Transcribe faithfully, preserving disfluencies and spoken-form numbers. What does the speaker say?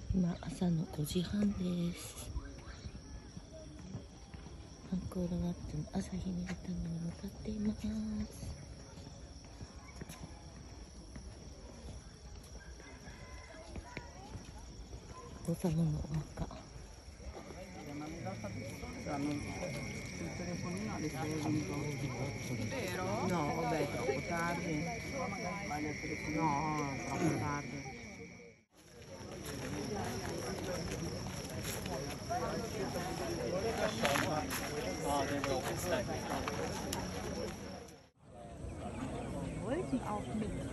今朝のごじはんです。アンコールワットの朝日に出たのに向かっています。お父様のお墓。No, vabbè, troppo tardi. No, troppo tardi. Wollten auch mit